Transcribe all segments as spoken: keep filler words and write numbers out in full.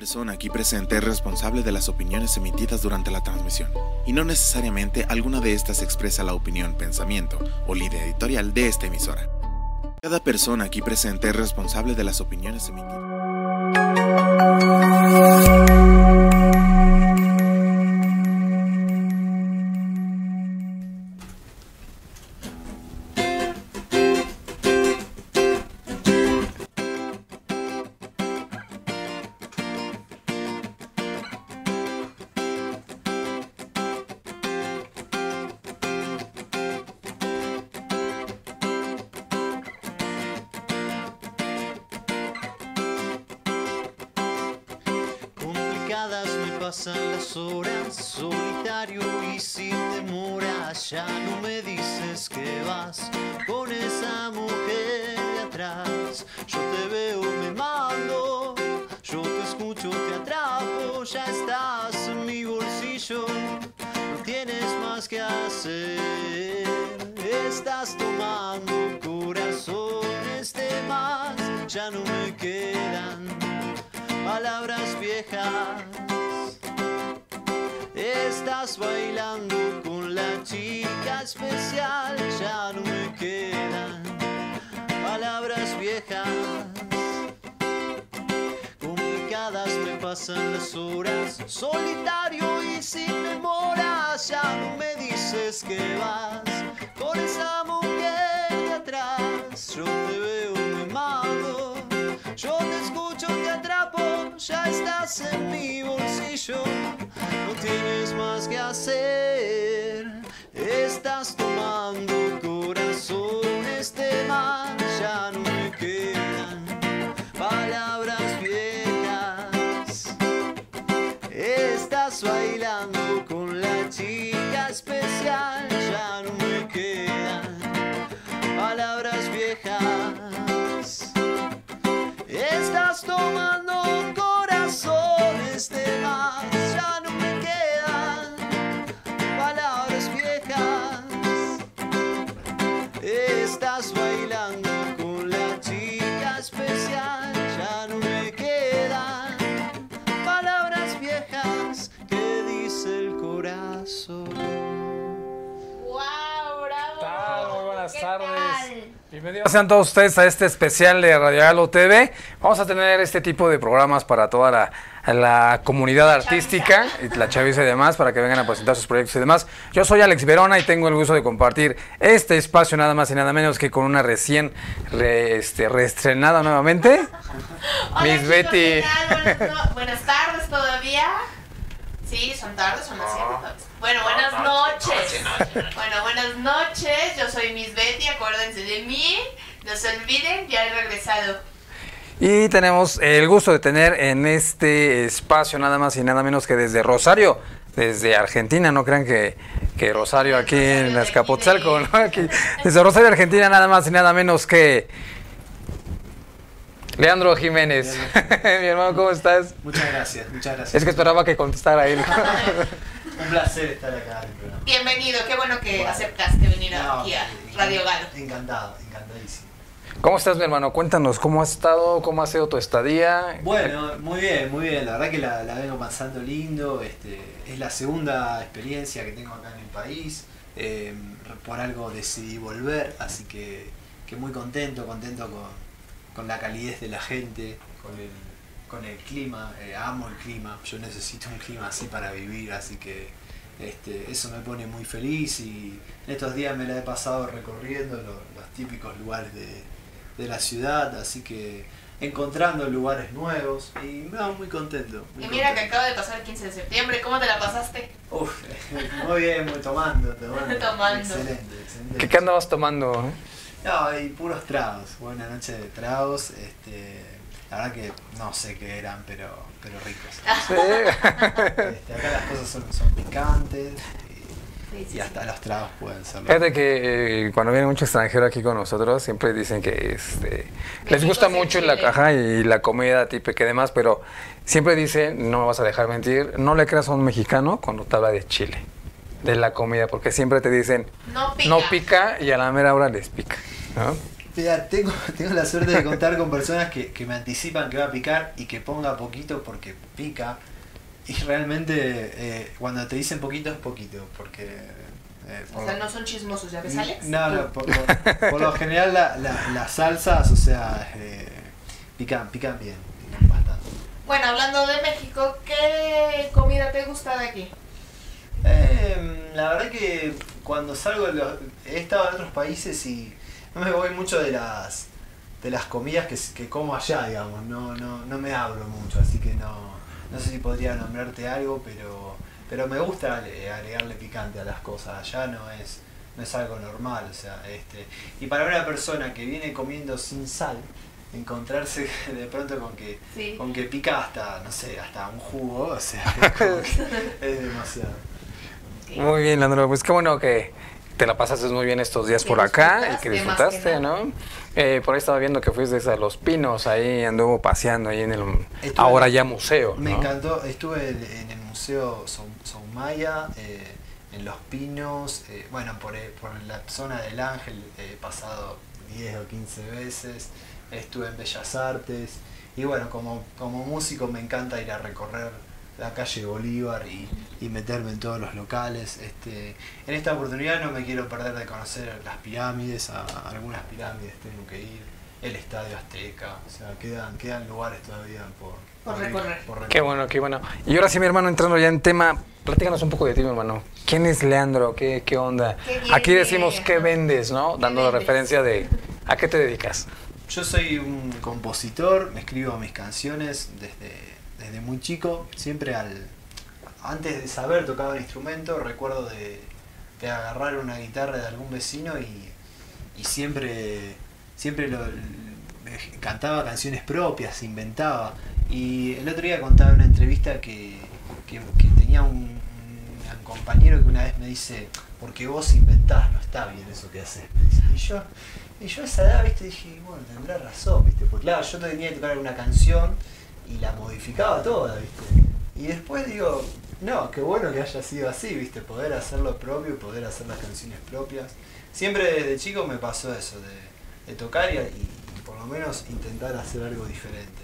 persona aquí presente es responsable de las opiniones emitidas durante la transmisión, y no necesariamente alguna de estas expresa la opinión, pensamiento o línea editorial de esta emisora. Cada persona aquí presente es responsable de las opiniones emitidas. Me pasan las horas solitario y sin demora. Ya no me dices que vas con esa mujer de atrás. Yo te veo, me mando, yo te escucho, te atrapo. Ya estás en mi bolsillo, no tienes más que hacer. Estás tomando corazones de más. Ya no me quedan palabras viejas. Estás bailando con la chica especial. Ya no me quedan palabras viejas. Complicadas me pasan las horas solitario y sin demora. Ya no me dices que vas con esa mujer de atrás. Yo te veo, me mando, yo te escucho, te atrapo. Ya estás en mi bolsillo, no tienes más que hacer. Estás tomando corazones de más. Ya no me quedan palabras viejas. Estás bailando con la chica especial. Ya no me quedan palabras viejas. Estás tomando corazones de más. Ya no me quedan palabras viejas. Estás bailando con la chica especial. Ya no me quedan palabras viejas. ¿Qué dice el corazón? ¡Wow! ¡Bravo! Muy buenas ¿Qué tardes. tal? Bienvenidos sean todos ustedes a este especial de Radio Galo T V. Vamos a tener este tipo de programas para toda la, la comunidad artística, y la chaviza y demás, para que vengan a presentar sus proyectos y demás. Yo soy Alex Verona y tengo el gusto de compartir este espacio nada más y nada menos que con una recién re, este, reestrenada nuevamente, Hola, Miss chicos, Betty. ¿qué tal? Buenas, no- buenas tardes todavía. Sí, son tardes, son las siete. Bueno, buenas noches. Bueno, buenas noches. Yo soy Miss Betty, acuérdense de mí. No se olviden, ya he regresado. Y tenemos el gusto de tener en este espacio nada más y nada menos que desde Rosario, desde Argentina. No crean que, que Rosario aquí Rosario en de Azcapotzalco, aquí ¿no? Aquí, desde Rosario, Argentina, nada más y nada menos que Leandro Jiménez. Mi hermano, ¿cómo estás? Muchas gracias, muchas gracias. Es que esperaba que contestara él. Un placer estar acá en el programa. Bienvenido, qué bueno que Bueno. aceptaste venir No, aquí a encan- Radio Galo. Encantado, encantadísimo. ¿Cómo estás, mi hermano? Cuéntanos, ¿cómo has estado? ¿Cómo ha sido tu estadía? Bueno, muy bien, muy bien. La verdad que la, la vengo pasando lindo. Este, es la segunda experiencia que tengo acá en el país. Eh, por algo decidí volver, así que, que muy contento, contento con, con la calidez de la gente, con el, con el clima. Eh, amo el clima, yo necesito un clima así para vivir, así que este, eso me pone muy feliz. Y en estos días me la he pasado recorriendo los, los típicos lugares de, de la ciudad, así que encontrando lugares nuevos y no, muy contento. Muy Y mira que contento. acaba de pasar el quince de septiembre, ¿cómo te la pasaste? Uf, muy bien, muy tomando, tomando. Tomando. Excelente, excelente. ¿Qué, qué andabas tomando? eh? No, y puros tragos, buena noche de tragos, este, la verdad que no sé qué eran, pero, pero ricos. Sí. Este, acá las cosas son, son picantes y, Sí, sí, y hasta los tragos pueden ser. Fíjate que eh, cuando viene mucho extranjero aquí con nosotros, siempre dicen que este, les rico gusta es el mucho la chile. caja y la comida típica y demás, pero siempre dicen, no me vas a dejar mentir, no le creas a un mexicano cuando te habla de Chile, de la comida, porque siempre te dicen, No pica. no pica y a la mera hora les pica, ¿no? Mira, tengo, tengo la suerte de contar con personas que, que me anticipan que va a picar y que ponga poquito porque pica. Y realmente eh, cuando te dicen poquito es poquito, porque... Eh, O sea, no son chismosos, ¿ya ves, Alex? No, no, por, por, por lo general la, la, las salsas, o sea, eh, pican, pican bien, pican bastante. Bueno, hablando de México, ¿qué comida te gusta de aquí? Eh, la verdad que cuando salgo, de los, he estado en otros países y no me voy mucho de las de las comidas que, que como allá, digamos, no, no, no me abro mucho, así que no, no sé si podría nombrarte algo, pero, pero me gusta agregarle picante a las cosas, allá no es, no es algo normal, o sea, este, y para una persona que viene comiendo sin sal, encontrarse de pronto con que, Sí. con que pica hasta, no sé, hasta un jugo, o sea, es, como que es demasiado. Muy bien, Leandro, pues qué bueno que te la pasaste muy bien estos días Que por acá y que disfrutaste, más que disfrutaste, nada. ¿no? Eh, por ahí estaba viendo que fuiste a Los Pinos, ahí anduvo paseando ahí en el Estuve- ahora ya museo, Me ¿no? encantó, estuve en, en el Museo Sou- Soumaya, eh, en Los Pinos, eh, bueno, por, eh, por la zona del Ángel he pasado diez o quince veces, estuve en Bellas Artes y bueno, como, como músico me encanta ir a recorrer la calle Bolívar y, y meterme en todos los locales. Este, en esta oportunidad no me quiero perder de conocer las pirámides, a, a algunas pirámides tengo que ir, el Estadio Azteca, o sea, quedan, quedan lugares todavía por, Por recorrer. por recorrer. Qué bueno, qué bueno. Y ahora sí, mi hermano, entrando ya en tema, platícanos un poco de ti, mi hermano. ¿Quién es Leandro? ¿Qué, qué onda? ¿Qué viene? Aquí decimos qué vendes, ¿no? ¿Qué Dando la vendes? referencia de a qué te dedicas. Yo soy un compositor, me escribo mis canciones desde, desde muy chico, siempre al antes de saber tocar un instrumento, recuerdo de, de agarrar una guitarra de algún vecino y, y siempre, siempre lo, me cantaba canciones propias, inventaba. Y el otro día contaba en una entrevista que, que, que tenía un, un compañero que una vez me dice, porque vos inventás, no está bien eso que haces. Me dice. Y yo, y yo a esa edad, viste, dije, bueno, tendrá razón, viste, porque claro, yo tenía que tocar alguna canción y la modificaba toda, viste. Y después digo, no, qué bueno que haya sido así, viste, poder hacer lo propio, poder hacer las canciones propias. Siempre desde chico me pasó eso, de, de tocar y, y por lo menos intentar hacer algo diferente.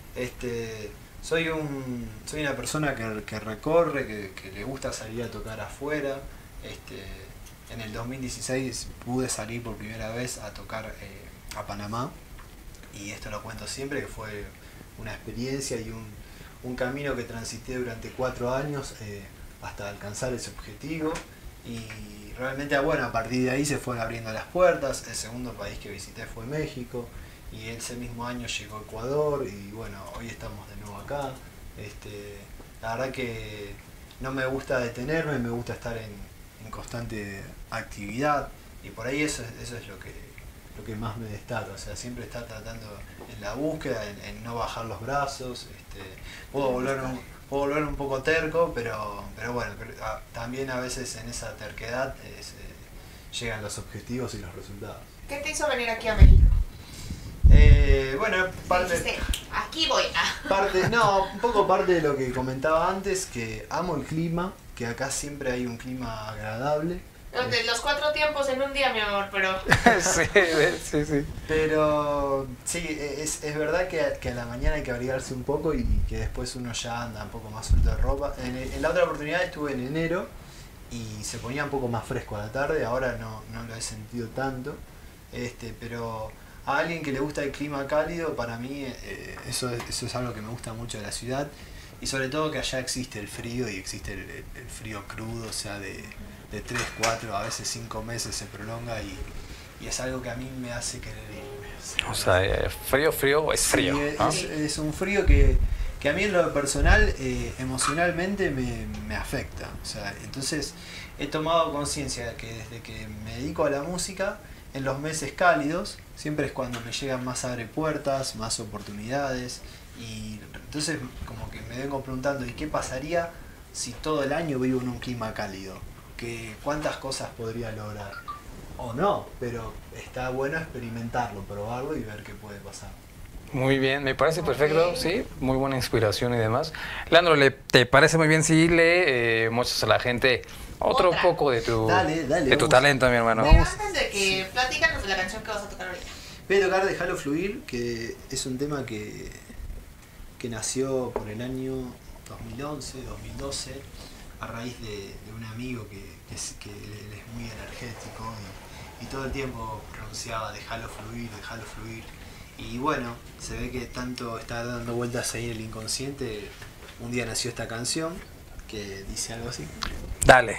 Este, soy un soy una persona que, que recorre, que, que le gusta salir a tocar afuera. Este, en el dos mil dieciséis pude salir por primera vez a tocar eh, a Panamá, y esto lo cuento siempre, que fue una experiencia y un, un camino que transité durante cuatro años eh, hasta alcanzar ese objetivo. Y realmente, bueno, a partir de ahí se fueron abriendo las puertas. El segundo país que visité fue México, y ese mismo año llegó Ecuador, y bueno, hoy estamos de nuevo acá. Este, la verdad que no me gusta detenerme, me gusta estar en, en constante actividad, y por ahí eso, eso es lo que, lo que más me destaca, o sea, siempre estar tratando en la búsqueda, en, en no bajar los brazos. Este, puedo volver un, puedo volver un poco terco, pero, pero bueno, pero, a, también a veces en esa terquedad eh, se, llegan los objetivos y los resultados. ¿Qué te hizo venir aquí a México? Eh, bueno, parte... Dijiste, aquí voy. Ah. Parte, no, un poco parte de lo que comentaba antes, que amo el clima, que acá siempre hay un clima agradable. No, de los cuatro tiempos en un día, mi amor, pero... sí, sí, sí. Pero sí, es, es verdad que, que a la mañana hay que abrigarse un poco y que después uno ya anda un poco más suelto de ropa. En, en la otra oportunidad estuve en enero y se ponía un poco más fresco a la tarde, ahora no, no lo he sentido tanto. Este, pero a alguien que le gusta el clima cálido, para mí eh, eso, es, eso es algo que me gusta mucho de la ciudad. Y sobre todo que allá existe el frío, y existe el, el frío crudo, o sea, de, de tres, cuatro, a veces cinco meses se prolonga, y, y es algo que a mí me hace querer irme. O sea, eh, frío, frío es frío, Sí, ¿no? es, es un frío que, que a mí en lo personal, eh, emocionalmente me, me afecta. O sea, entonces he tomado conciencia que desde que me dedico a la música, en los meses cálidos, siempre es cuando me llegan más abre puertas, más oportunidades. Y entonces como que me vengo preguntando, ¿y qué pasaría si todo el año vivo en un clima cálido? ¿Qué, ¿Cuántas cosas podría lograr? O no, pero está bueno experimentarlo, probarlo y ver qué puede pasar. Muy bien, me parece perfecto, sí, muy buena inspiración y demás. Leandro, ¿le, ¿te parece muy bien si le eh, muestras a la gente otro Otra. poco de tu, Dale, dale, de tu vamos. talento, mi hermano? Pero Vamos. antes de que platícanos de la canción que vas a tocar ahorita. Voy a tocar Dejalo Fluir, que es un tema que, que nació por el año dos mil once, dos mil doce, a raíz de, de un amigo que, que, es, que él es muy energético y, y todo el tiempo pronunciaba Dejalo Fluir, Dejalo Fluir. Y bueno, se ve que tanto está dando vueltas ahí en el inconsciente. Un día nació esta canción que dice algo así. Dale.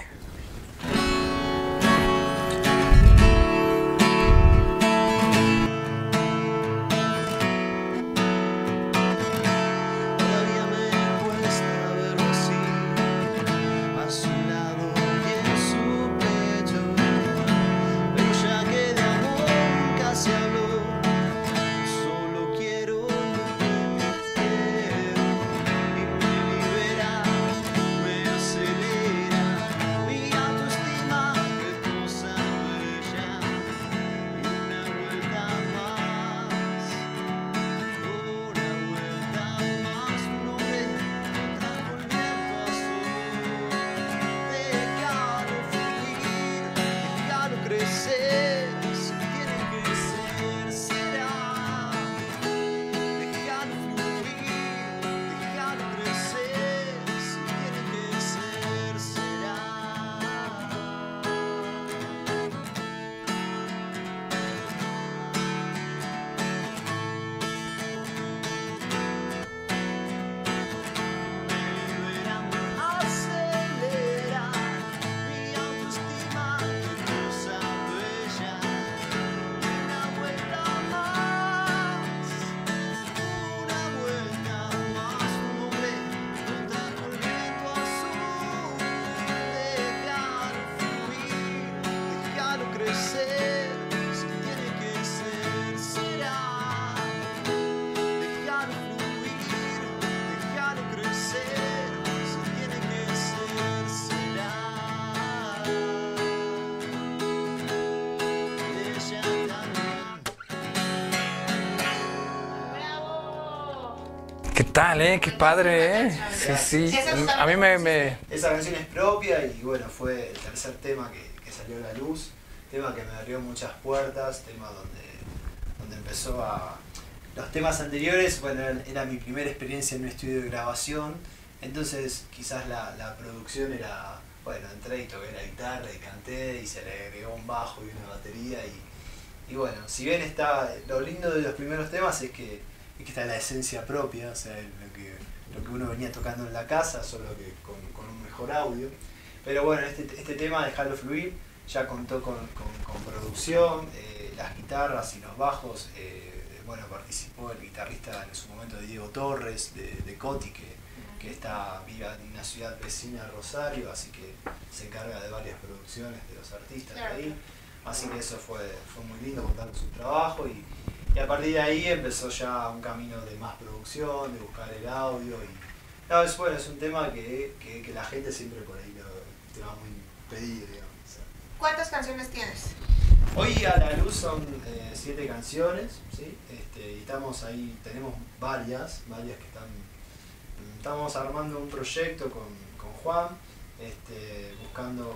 ¿Qué tal, eh? Qué padre, eh. Sí, sí. A mí me, me... Esa canción es propia y bueno, fue el tercer tema que, que salió a la luz. Tema que me abrió muchas puertas, tema donde, donde empezó a... Los temas anteriores, bueno, era, era mi primera experiencia en un estudio de grabación. Entonces quizás la, la producción era... Bueno, entré y toqué la guitarra y canté y se le agregó un bajo y una batería y... Y bueno, si bien está... Lo lindo de los primeros temas es que... Es que está la esencia propia, o sea, lo que, lo que uno venía tocando en la casa, solo que con, con un mejor audio. Pero bueno, este, este tema, Dejalo Fluir, ya contó con, con, con producción, eh, las guitarras y los bajos. Eh, bueno, participó el guitarrista en su momento Diego Torres, de, de Coti, que, que está viva en una ciudad vecina de Rosario, así que se encarga de varias producciones de los artistas de ahí. Así que eso fue, fue muy lindo contar con su trabajo y Y a partir de ahí empezó ya un camino de más producción, de buscar el audio y... No, es, bueno, es un tema que, que, que la gente siempre por ahí lo, te va muy pedido, digamos. O sea. ¿Cuántas canciones tienes? Hoy a la luz son eh, siete canciones, ¿sí? Este, y estamos ahí, tenemos varias, varias que están... Estamos armando un proyecto con, con Juan, este, buscando,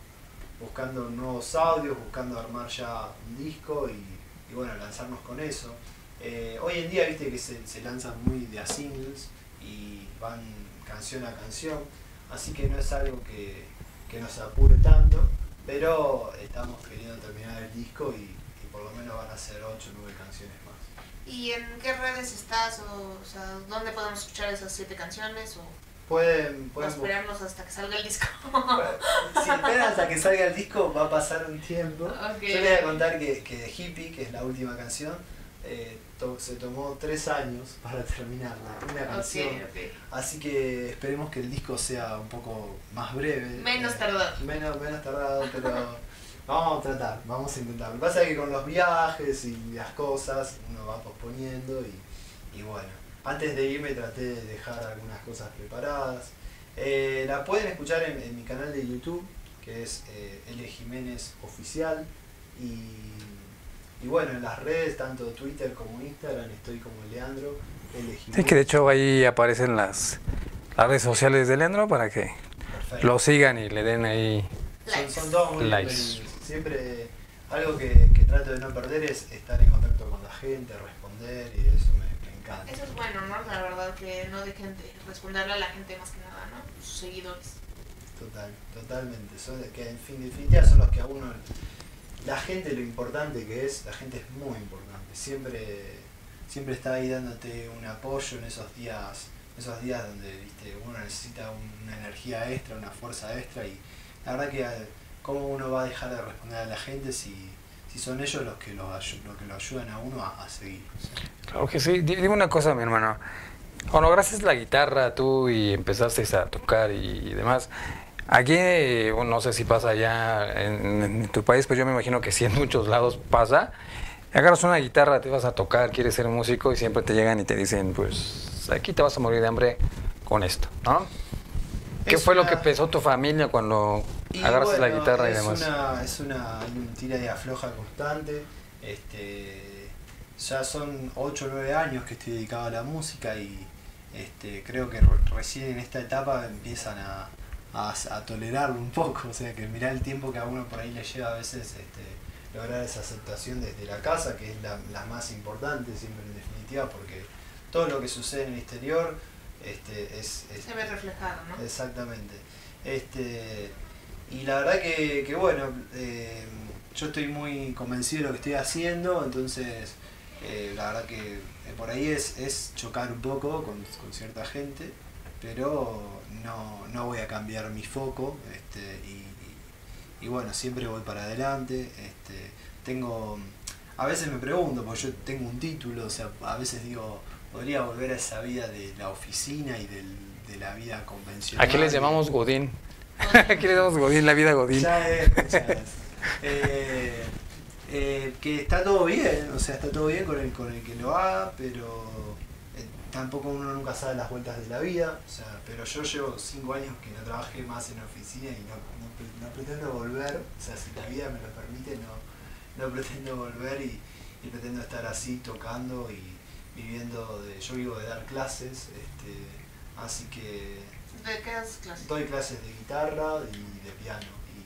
buscando nuevos audios, buscando armar ya un disco y... y bueno, lanzarnos con eso. Eh, hoy en día, viste que se, se lanzan muy de a singles y van canción a canción, así que no es algo que, que nos apure tanto, pero estamos queriendo terminar el disco y, y por lo menos van a ser ocho o nueve canciones más. ¿Y en qué redes estás? O, o sea, ¿dónde podemos escuchar esas siete canciones? O... Pueden, pueden o esperarnos hasta que salga el disco. Si esperan hasta que salga el disco va a pasar un tiempo. Okay. Yo les voy a contar que, que Hippie, que es la última canción, eh, to, se tomó tres años para terminarla, una canción. Okay, okay. Así que esperemos que el disco sea un poco más breve. Menos eh, tardado. Menos, menos tardado, pero vamos a tratar, vamos a intentar. Lo que pasa es que con los viajes y las cosas uno va posponiendo y, y bueno. Antes de irme traté de dejar algunas cosas preparadas. Eh, la pueden escuchar en, en mi canal de YouTube, que es eh, L. Jiménez Oficial. Y, y bueno, en las redes, tanto Twitter como Instagram, estoy como Leandro L. Jiménez. Sí, que de hecho ahí aparecen las, las redes sociales de Leandro para que Perfecto. Lo sigan y le den ahí Son, son todos muy likes. bienvenidos. Siempre algo que, que trato de no perder es estar en contacto con la gente, responder, y eso me, me encanta. Eso es bueno, ¿no? La verdad que no dejen de responderle a la gente más que nada, ¿no? Sus seguidores. Total, totalmente. Son, que en fin, definitiva son los que a uno... La gente, lo importante que es, la gente es muy importante. Siempre, siempre está ahí dándote un apoyo en esos días, esos días donde, viste, uno necesita una energía extra, una fuerza extra, y la verdad que cómo uno va a dejar de responder a la gente si, si son ellos los que lo, los que lo ayudan a uno a, a seguir. ¿Sí? Claro que sí. Dime una cosa, mi hermano. Cuando gracias la guitarra tú y empezaste a tocar y, y demás, aquí, bueno, no sé si pasa allá en, en tu país, pero yo me imagino que sí en muchos lados pasa. Agarras una guitarra, te vas a tocar, quieres ser músico y siempre te llegan y te dicen, pues aquí te vas a morir de hambre con esto, ¿no? ¿Qué Es fue una... lo que pensó tu familia cuando y agarraste bueno, la guitarra y es demás? Una, es una, un tira y afloja constante. Este, ya son ocho o nueve años que estoy dedicado a la música y este, creo que recién en esta etapa empiezan a, a, a tolerarlo un poco. O sea, que mirá el tiempo que a uno por ahí le lleva a veces este, lograr esa aceptación desde la casa, que es la, la más importante siempre en definitiva, porque todo lo que sucede en el exterior este, es, es... Se ve reflejado, ¿no? Exactamente. Este, y la verdad que, que bueno, eh, yo estoy muy convencido de lo que estoy haciendo, entonces eh, la verdad que eh, por ahí es, es chocar un poco con, con cierta gente, pero no, no voy a cambiar mi foco, este, y, y, y bueno, siempre voy para adelante. Este, tengo, a veces me pregunto, porque yo tengo un título, o sea, a veces digo, podría volver a esa vida de la oficina y del, de la vida convencional. Aquí les llamamos Godín. Aquí les llamamos Godín, la vida Godín. Ya es, ya es. Eh, eh, que está todo bien, o sea, está todo bien con el, con el que lo haga, pero eh, tampoco uno nunca sabe las vueltas de la vida. O sea, pero yo llevo cinco años que no trabajé más en la oficina y no, no, no pretendo volver. O sea, si la vida me lo permite, no, no pretendo volver y, y pretendo estar así tocando y viviendo de... Yo vivo de dar clases, este, así que... ¿De qué das clases? Doy clases de guitarra y de piano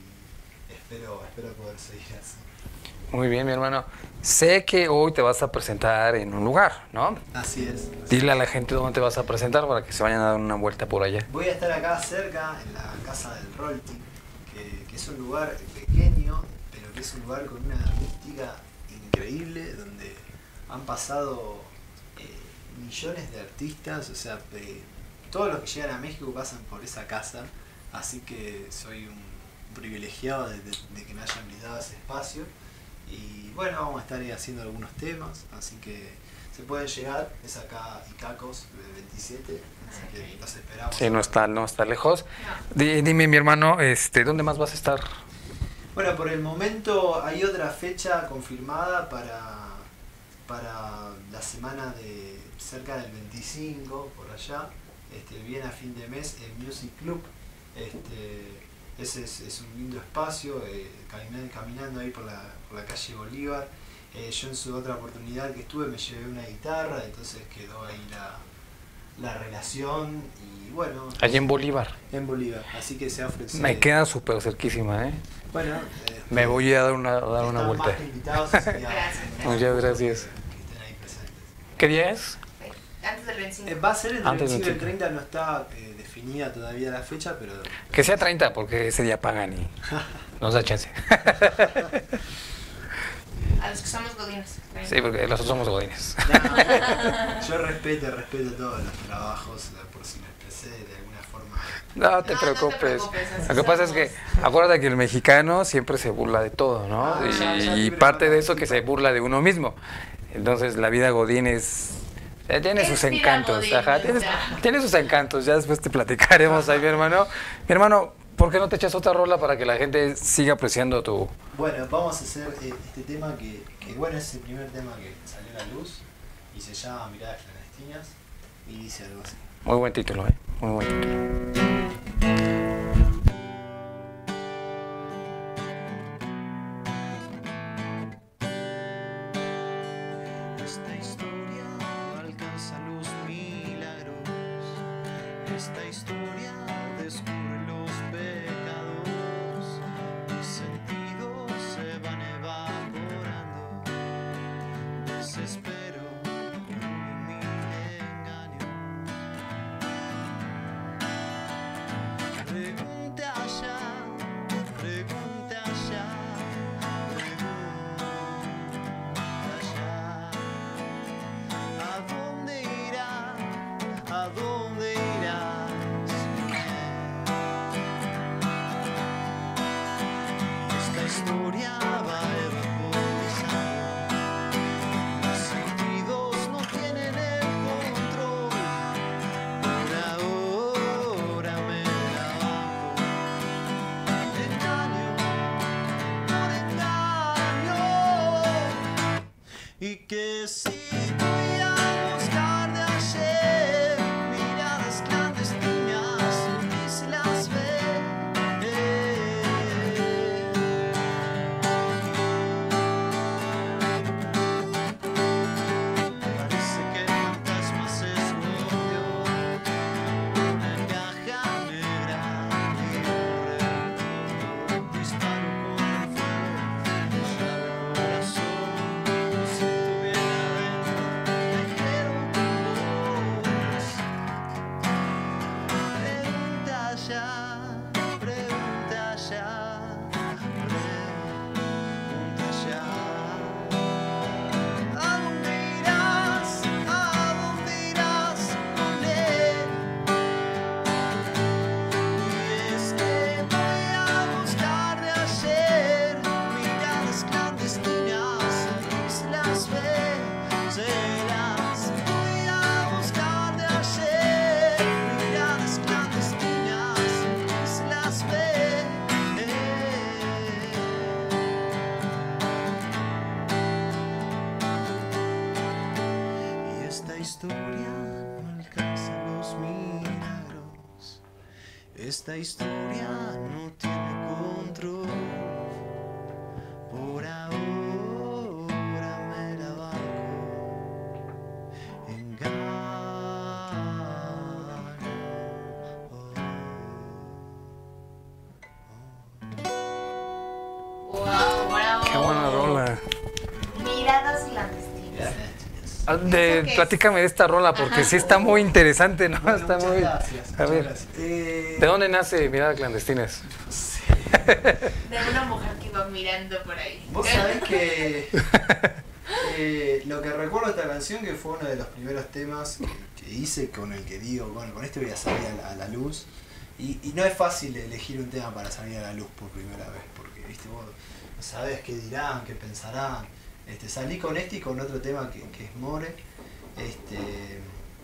y espero, espero poder seguir así. Muy bien, mi hermano. Sé que hoy te vas a presentar en un lugar, ¿no? Así es. Dile a la gente dónde te vas a presentar para que se vayan a dar una vuelta por allá. Voy a estar acá cerca, en la casa del Rolti, que, que es un lugar pequeño, pero que es un lugar con una mística increíble, donde han pasado eh, millones de artistas, o sea, eh, todos los que llegan a México pasan por esa casa, así que soy un privilegiado de, de, de que me hayan brindado ese espacio. Y bueno, vamos a estar ahí haciendo algunos temas, así que se pueden llegar, es acá Icacos veintisiete, así que los esperamos. Sí, no está, no está lejos. Di- Dime, mi hermano, este, ¿dónde más vas a estar? Bueno, por el momento hay otra fecha confirmada para, para la semana de cerca del veinticinco, por allá. Este, bien a fin de mes en Music Club. Este, ese es, es un lindo espacio, eh, caminan, caminando ahí por la, por la calle Bolívar. Eh, yo en su otra oportunidad que estuve me llevé una guitarra, entonces quedó ahí la, la relación y bueno... Allí en Bolívar. En Bolívar, así que se ha ofrecido... Me queda súper cerquísima, ¿eh? Bueno, este, Me voy a dar una, a dar una están vuelta. más que invitados, así que, Gracias. Muchas gracias. que estén ahí presentes. ¿Qué día es? Antes del veinticinco. Eh, va a ser entre el Antes del veinticinco y el veinticinco. treinta, no está eh, definida todavía la fecha, pero Que sea treinta, porque ese día pagan y nos da chance. A los que somos godines. Sí, porque nosotros somos godines. no, yo respeto, respeto todos los trabajos, por si me expresé de alguna forma. No te No, no te preocupes. preocupes, así Lo que pasa es que, somos. acuérdate que el mexicano siempre se burla de todo, ¿no? Ah, ya, ya, Y, y libre parte de para eso que se burla de uno mismo. Entonces la vida godín es... eh, Tiene Es sus vida encantos, godín, ajá, tiene, ya. tiene sus encantos, ya después te platicaremos ahí, mi hermano. Mi hermano, ¿por qué no te echas otra rola para que la gente siga apreciando tu... Bueno, vamos a hacer eh, este tema que, que, bueno, es el primer tema que salió a la luz y se llama Miradas Clandestinas y dice algo así. Muy buen título, ¿eh? Muy buen título. Esta historia alcanza los milagros. Esta historia descubre los pecados. Mis sentidos se van evaporando. y que si voy a buscar de ayer miradas clandestinas y se las ve. Parece que el fantasma se escondió en una caja negra y corre. Disparo con el fuego, llave el corazón. Si estuviera adentro, me quedo con vos. Pregunta ya, pregunta ya, pregunta ya. ¿A dónde irás? ¿A dónde irás con él? Y es que voy a buscar de ayer miradas clandestinas y se las ve, se las voy a buscar de ayer miradas clandestinas y se las ve. Y esta historia no alcanza los milagros. Esta historia no tiene control. Por ahora me la banco. Engaño. Wow, bravo. Qué buena rola. Miradas clandestinas. Ah, De, ¿Eso qué es? platícame de esta rola porque Ajá. sí está muy interesante, ¿no? Bueno, está muchas muy. gracias, A muchas ver, gracias. Eh, ¿de dónde nace Mirada Clandestinas? De una mujer que iba mirando por ahí. Vos sabés que eh, lo que recuerdo de esta canción, que fue uno de los primeros temas que, que hice, con el que digo, bueno, con este voy a salir a la, a la luz. Y, y no es fácil elegir un tema para salir a la luz por primera vez, porque viste vos no sabés qué dirán, qué pensarán. Este, salí con este y con otro tema que, que es More. Este,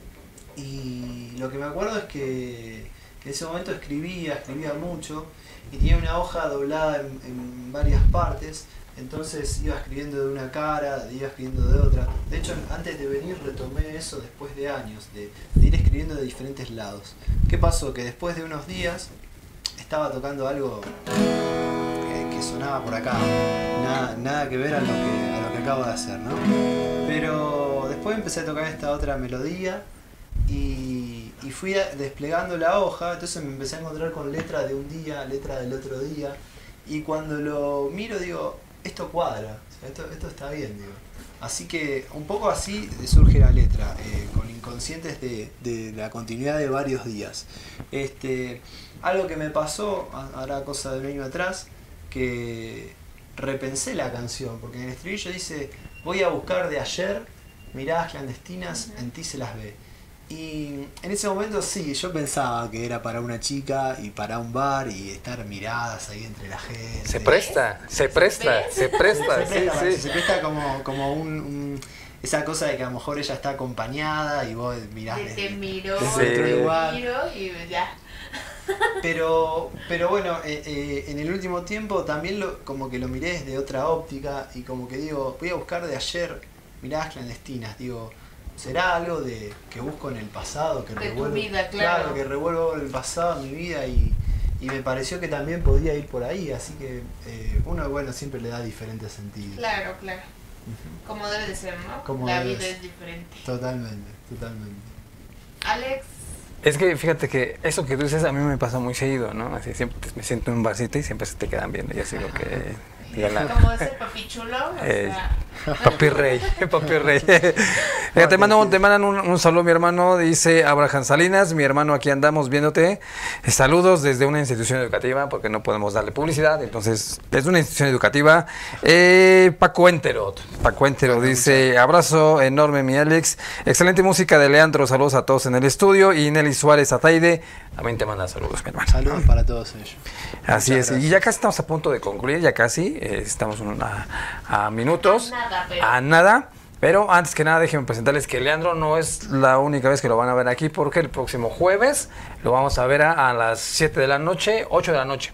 y lo que me acuerdo es que, que en ese momento escribía, escribía mucho y tenía una hoja doblada en, en varias partes, entonces iba escribiendo de una cara, iba escribiendo de otra. De hecho, antes de venir retomé eso después de años, de, de ir escribiendo de diferentes lados. ¿Qué pasó? Que después de unos días estaba tocando algo que, que sonaba por acá, nada, nada que ver a lo que, a lo que acabo de hacer, ¿no? Pero después empecé a tocar esta otra melodía y, y fui a- desplegando la hoja, entonces me empecé a encontrar con letra de un día, letra del otro día, y cuando lo miro digo, esto cuadra, o sea, esto, esto está bien, digo. Así que un poco así surge la letra, eh, con inconscientes de, de la continuidad de varios días. Este, algo que me pasó, a- hará cosa de un año atrás, que repensé la canción, porque en el estribillo dice, voy a buscar de ayer miradas clandestinas, en ti se las ve. Y en ese momento sí, yo pensaba que era para una chica y para un bar y estar miradas ahí entre la gente. Se presta, se presta, ¿Ves? se presta, Se sí, presta, para- sí. se presta como, como un, un- esa cosa de que a lo mejor ella está acompañada y vos mirás Te, desde- te miro, Sí. te lugar. miro y ya. Pero, pero bueno, eh, eh, en el último tiempo también lo, como que lo miré desde otra óptica y como que digo, voy a buscar de ayer miradas clandestinas, digo, ¿será algo de que busco en el pasado? Que De tu revuelvo, vida, claro. que revuelvo el pasado en mi vida y, y me pareció que también podía ir por ahí, así que eh, uno, bueno, siempre le da diferentes sentidos. Claro, claro. Como debe de ser, ¿no? Como La debe vida ser. es diferente. Totalmente, totalmente. Alex, Es que fíjate que eso que tú dices a mí me pasa muy seguido, ¿no? Así siempre me siento en un barcito y siempre se te quedan viendo y así lo que diga la- como ese papi chulo, o Eh, sea, Papi Rey, Papi Rey. Mira, te, mando, te mandan un, un saludo, mi hermano, dice Abraham Salinas, mi hermano, aquí andamos viéndote. Eh, Saludos desde una institución educativa, porque no podemos darle publicidad, entonces, es una institución educativa. Eh, Paco Entero, Paco Entero dice, abrazo enorme, mi Alex. Excelente música de Leandro, saludos a todos en el estudio. Y Nelly Suárez Ataide, también te manda saludos, mi hermano. Saludos para todos ellos. Así Muchas es, y gracias. ya casi estamos a punto de concluir, ya casi, eh, estamos una- a minutos. A nada, pero- A nada, pero antes que nada déjenme presentarles que Leandro no es la única vez que lo van a ver aquí, porque el próximo jueves lo vamos a ver a, a las siete de la noche, ocho de la noche,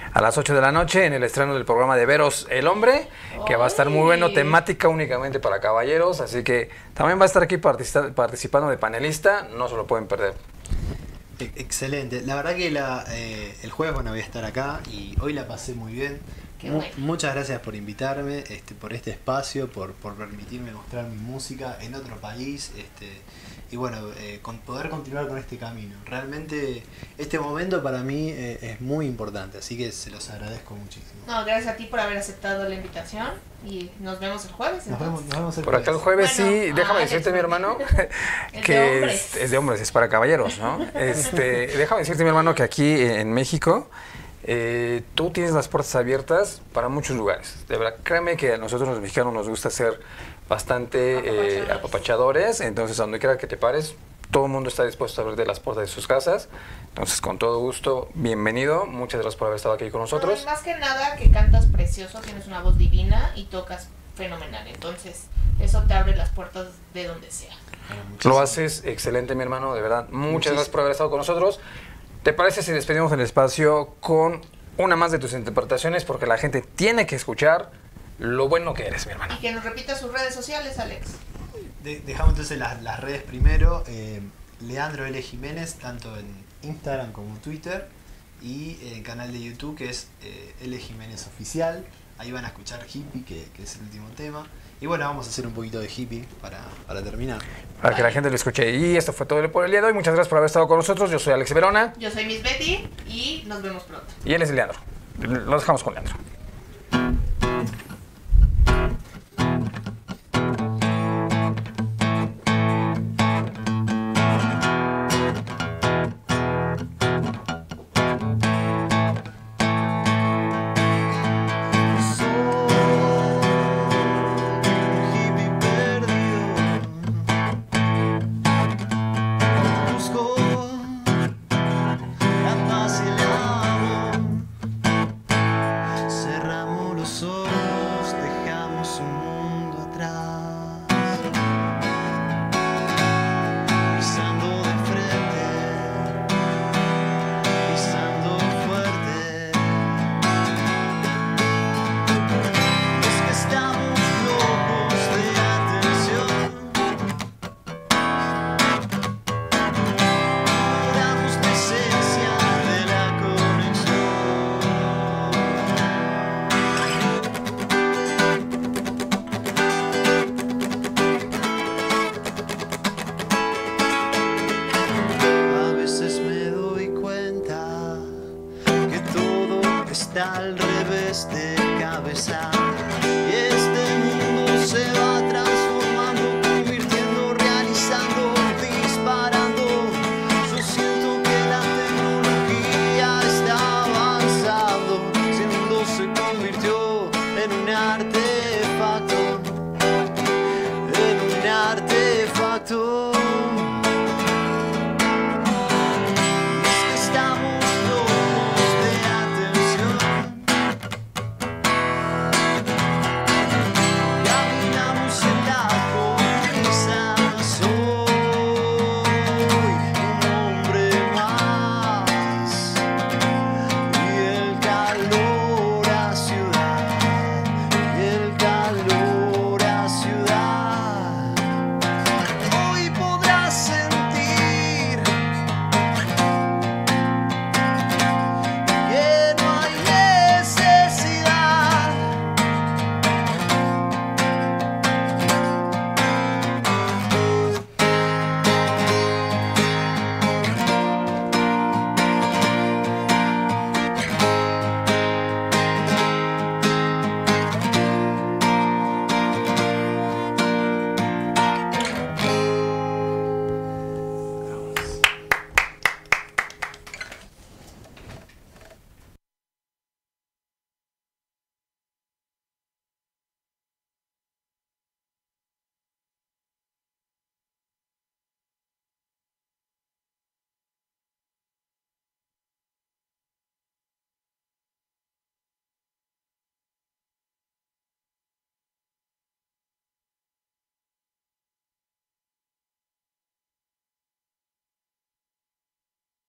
a las ocho de la noche en el estreno del programa de Veros el Hombre, que va a estar muy bueno, temática únicamente para caballeros, así que también va a estar aquí participa- participando de panelista, no se lo pueden perder. Excelente. La verdad que la, eh, el jueves, bueno, voy a estar acá y hoy la pasé muy bien. Qué Mu- bueno. Muchas gracias por invitarme, este, por este espacio, por, por permitirme mostrar mi música en otro país, este, y bueno, eh, con poder continuar con este camino. Realmente este momento para mí eh, es muy importante, así que se los agradezco muchísimo. No, gracias a ti por haber aceptado la invitación y nos vemos el jueves. Nos entonces. vemos, nos vemos el Por acá el jueves. jueves, Bueno, sí, déjame ah, decirte, es- mi hermano, Es que de hombres. es, es de hombres, es para caballeros, ¿no? Este, déjame decirte, mi hermano, que aquí en México eh, tú tienes las puertas abiertas para muchos lugares. De verdad, créeme que a nosotros los mexicanos nos gusta ser bastante eh, Apapachadores. apapachadores, entonces a donde quiera que te pares, todo el mundo está dispuesto a abrirte las puertas de sus casas. Entonces, con todo gusto, bienvenido. Muchas gracias por haber estado aquí con nosotros. No, más que nada que cantas precioso, tienes una voz divina y tocas fenomenal. Entonces, eso te abre las puertas de donde sea. Bueno, muchísimas Lo haces excelente, mi hermano, de verdad. Muchas Muchísimas. gracias por haber estado con nosotros. ¿Te parece si despedimos el espacio con una más de tus interpretaciones? Porque la gente tiene que escuchar lo bueno que eres, mi hermano. Y que nos repita sus redes sociales, Alex. De- dejamos entonces las, las redes primero. eh, Leandro L. Jiménez, tanto en Instagram como Twitter, y el canal de YouTube que es eh, L. Jiménez Oficial. Ahí van a escuchar Hippie, que, que es el último tema. Y bueno, vamos a hacer un poquito de Hippie para, para terminar. Para que la gente lo escuche. Y esto fue todo por el día de hoy. Muchas gracias por haber estado con nosotros. Yo soy Alex Verona Yo soy Miss Betty y nos vemos pronto. y él es Leandro. Lo dejamos con Leandro. Hippie perdido, busco la paz y el amor. Cerramos los ojos, dejamos un mundo atrás, pisando de frente, pisando fuerte. Es que estamos locos de atención, ignoramos la esencia de la conexión. A veces me doy cuenta que todo está al revés de cabeza y este mundo se va transformando, convirtiendo, realizando, disparando. Yo siento que la tecnología está avanzando, si el mundo se convirtió en un artefacto, en un artefacto.